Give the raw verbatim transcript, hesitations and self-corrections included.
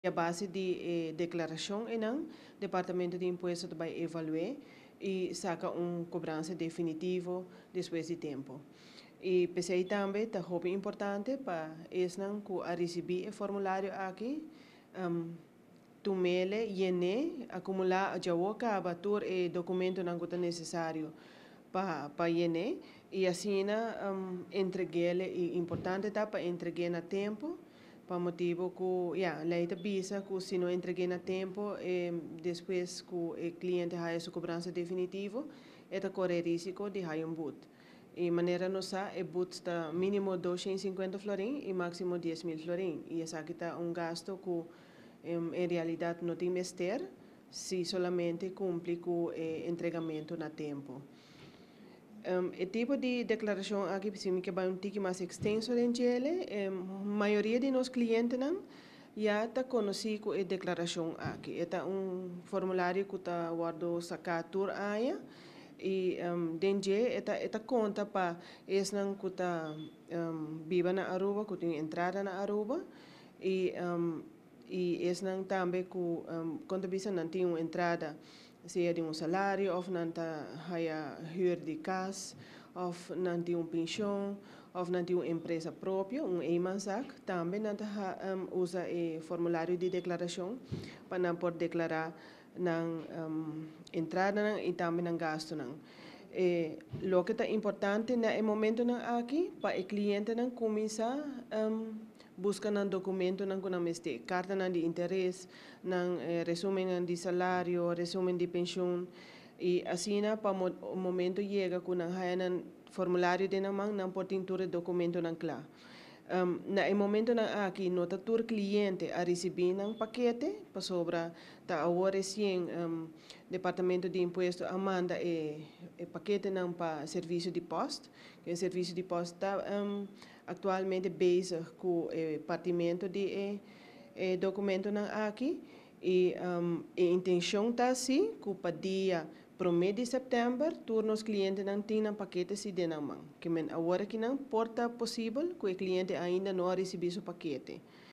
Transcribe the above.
a base de eh, declaração e não Departamento de Impostos vai evaluar e saca um cobrança definitivo depois de tempo. E pensei também está muito importante para eles não que a receber o formulário aqui um, tu mele yene acumular já o acaba tur e documento não que necessário para para yene e assim um, entreguei e importante tá para entregar na tempo para motivo que yeah, lei te visa que se não entreguei na tempo eh, depois que o cliente ha sua cobrança definitivo é corre risco de ha um boot e maneira nossa é boot está mínimo duzentos e cinquenta florin e máximo dez mil florin e essa aqui está um gasto que um, em realidade não tem mestre se solamente cumpre com o eh, entregamento na tempo. Um, o tipo de declaração aqui precisa que vai um tique mais extenso em Chile. A um, maioria de nossos clientes não já está conhecido com a declaração aqui. É um formulário que está guardado sacar tour aí e um, dentro esta esta conta para es não que está um, viva na Aruba, que tem entrada na Aruba e um, e es não também que um, conta bisa não tem uma entrada seja de um salário, ou não está haya huur de casa, ou não tem uma pensão, ou não tem uma empresa própria, um eenmanszaak, também não está um, usa o formulário de declaração para não poder declarar na um, entrada e também na gasto não. Eh, lo que é importante no momento não aqui para o cliente não começar um, buscar um documento não com este carta não de interesse, não eh, resumen de salário, resumen de pensão e assim para o momento chega com um formulário de na mão não pode ter documento não claro. Um, na e momento na aqui nota tur cliente a receber um paquete para sobra tá agora recém um, departamento de imposto amanda e, e paquete não para serviço de post que o serviço de post está um, atualmente bezig com o departamento de e, e documento não aqui e um, a intenção está assim que para dia mês de setembro, todos os clientes não têm paquete se de na mão. Que men agora que não porta possível que o cliente ainda não recebeu o paquete.